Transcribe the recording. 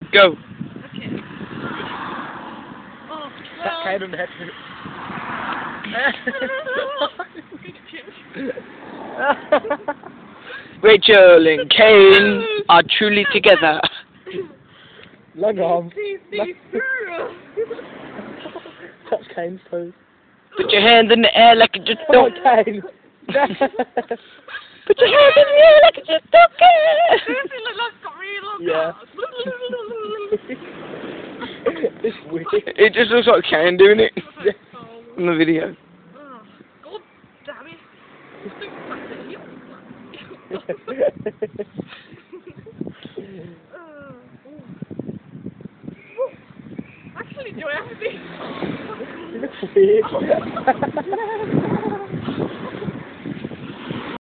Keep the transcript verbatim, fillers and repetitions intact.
Go. Okay. Oh, That well. Kayn on the head. Rachel and Kayn are truly together. Long arms. Touch Kayn's toes. Put your hands in the air like you just don't care. Put your hands in the air like you just don't care. Yeah. It's weird. It just looks like Kayn doing it. Yeah. In the video. God damn it. Actually, do I have to be? You look weird.